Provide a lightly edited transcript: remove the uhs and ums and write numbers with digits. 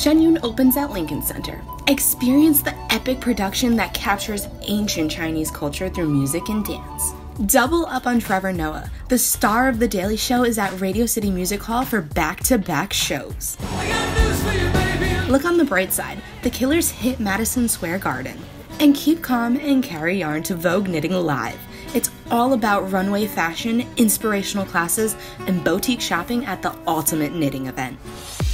Shen Yun opens at Lincoln Center. Experience the epic production that captures ancient Chinese culture through music and dance. Double up on Trevor. The star of The Daily Show is at Radio City Music Hall for back-to-back shows. Look on the bright side, The Killers hit Madison Square Garden. And keep calm and carry yarn to Vogue Knitting Live. It's all about runway fashion, inspirational classes, and boutique shopping at the ultimate knitting event.